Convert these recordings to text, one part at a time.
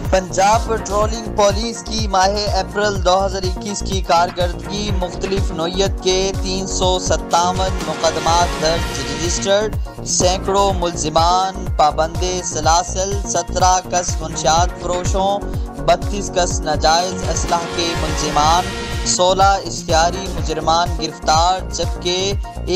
Punjab patrolling police کی ماہ April 2021 کی کارکردگی: مختلف نوعیت کے 357 مقدمات درج رجسٹرڈ، سینکڑوں ملزمان پابند سلاسل، 17 کس منشیات فروشوں، 32 کس ناجائز اسلحہ کے ملزمان، 16 اشتہاری مجرمان گرفتار، جبکہ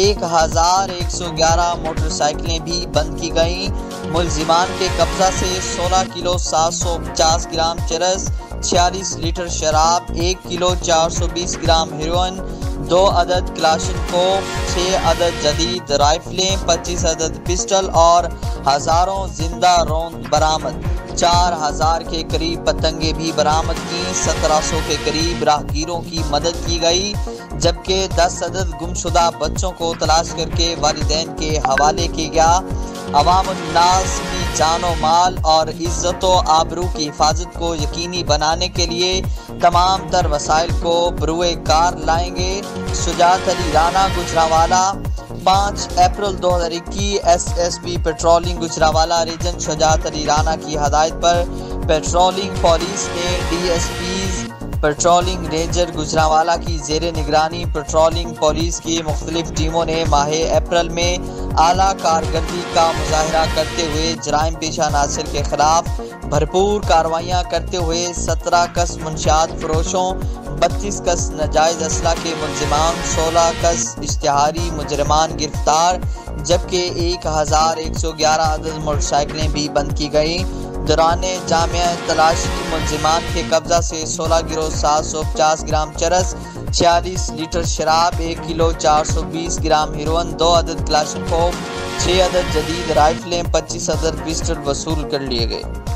1111 موٹر سائیکلیں بھی بند کی گئیں۔ ملزمان کے قبضہ سے 16 کلو 750 گرام چرس، 46 لیٹر شراب، 1 کلو 420 گرام ہیروئن، 2 عدد کلاشنکوف، 6 عدد جدید رائفلیں، 25 عدد پسٹل اور ہزاروں زندہ روند برآمد۔ 4000 کے قریب پتنگیں بھی برآمد کیں، 1700 کے قریب راہگیروں کی مدد کی گئی، جبکہ 10 عدد گمشدہ بچوں کو تلاش کر کے والدین کے حوالے کیا گیا۔ عوام الناس کی جان و مال اور عزت و آبرو کی حفاظت کو یقینی بنانے کے لیے تمام تر وسائل کو بروئے کار لائیں گے۔ Shujaat Ali Rana, Gujranwala, 5 April 2021۔ S S P patrolling Gujranwala region Shujaat Ali Rana کی ہدایت پر پیٹرولنگ پولیس نے ڈی ایس پیز پیٹرولنگ ریجر گجرانوالہ کی زیر نگرانی پیٹرولنگ پولیس کی مختلف ٹیموں نے ماہ اپریل میں اعلیٰ کارکردگی کا مظاہرہ کرتے ہوئے جرائم پیشہ عناصر کے خلاف بھرپور کارروائیاں کرتے ہوئے 17 کس منشیات فروشوں، 32 کس ناجائز اسلحہ کے ملزمان، 16 کس اشتہاری مجرمان گرفتار، جبکہ 1111 عدد موٹر سائیکلیں بھی بند کی گئیں۔ دوران جامع تلاشی ملزمان کے قبضہ سے 16 کلو 750 گرام چرس، 46 لیٹر شراب، 1 کلو 420 گرام ہیروئن، 2 عدد کلاشنکوف، 6 عدد جدید رائفلیں، 25 عدد پسٹل وصول کر لیے گئے۔